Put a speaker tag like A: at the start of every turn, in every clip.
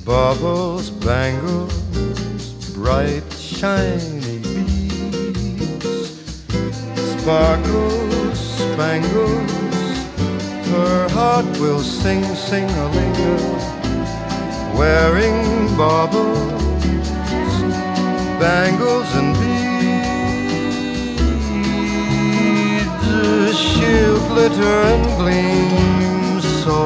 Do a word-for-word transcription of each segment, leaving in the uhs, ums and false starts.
A: Baubles, bangles, bright shiny beads, sparkles, spangles, her heart will sing, sing-a-linga, wearing baubles, bangles and beads. She'll glitter and gleam so,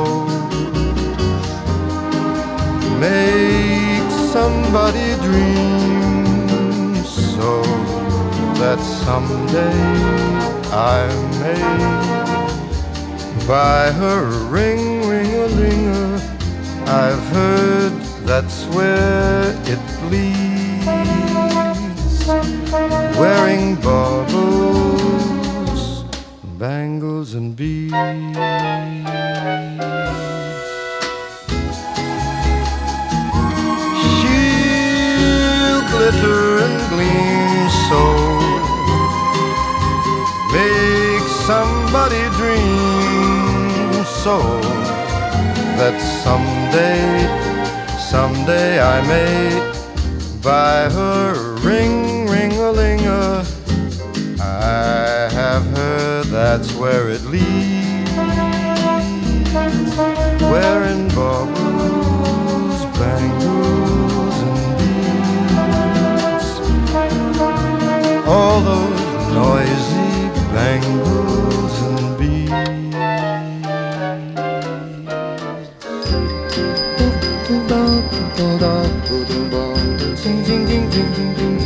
A: make somebody dream so, that someday I may buy her a ring, ring-a-linger. I've heard that's where it leads, wearing baubles, bangles and beads. She'll glitter and gleam so, make somebody dream so, that someday, someday I may buy her a ring, ring-a-linger. I have heard that's where it leads, wearing baubles, bangles and beads, all those noisy bangles and beads. Ding ding ding ding ding.